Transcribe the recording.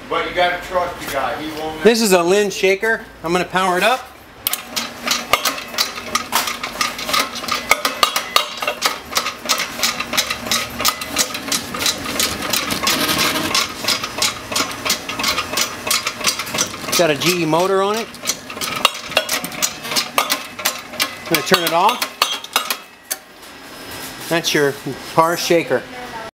But you gotta trust the guy. He won't. This is a Lin shaker. I'm going to power it up. It's got a GE motor on it. I'm going to turn it off. That's your Parr shaker.